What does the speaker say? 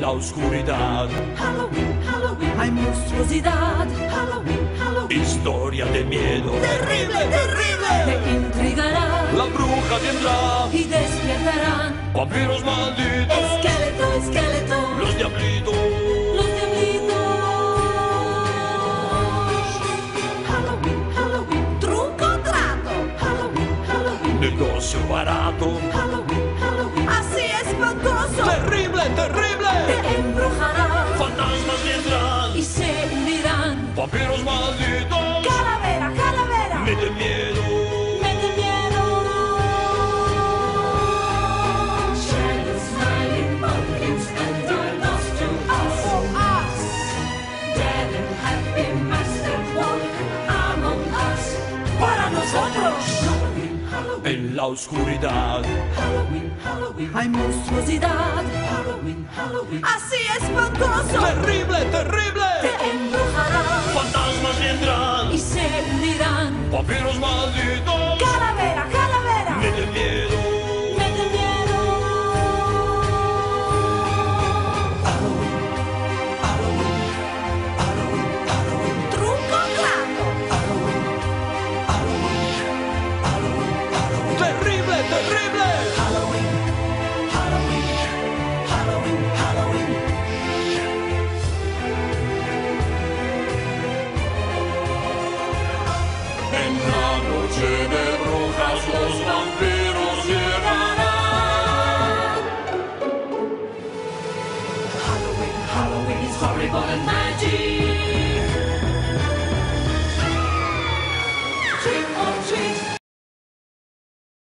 la oscuridad. Halloween, Halloween, Hay monstruosidad, Halloween, Halloween. Historia de miedo. Terrible, terrible. te intrigará La bruja vendrá. y despertarán. Vampiros malditos. Esqueleto, esqueleto, Los diablitos. los diablitos. Halloween, Halloween. Truco, trato, Halloween, Halloween. Negocio barato. Halloween, Halloween. así espantoso. Terrible, terrible. Te embrujará Fantasmas vendrán. y se unirán. Vampiros malditos. Calavera, calavera, Mete miedo. mete miedo. Shadows smiling, pumpkins and are lost to us. For us. Dead and happy master walk among us. Para nosotros. Halloween, Halloween, En la oscuridad. Halloween, Halloween. Hay monstruosidad, Halloween, Halloween. así espantoso. Terrible, terrible. Te embrujará Fantasmas vendrán. y se unirán. Vampiros malditos.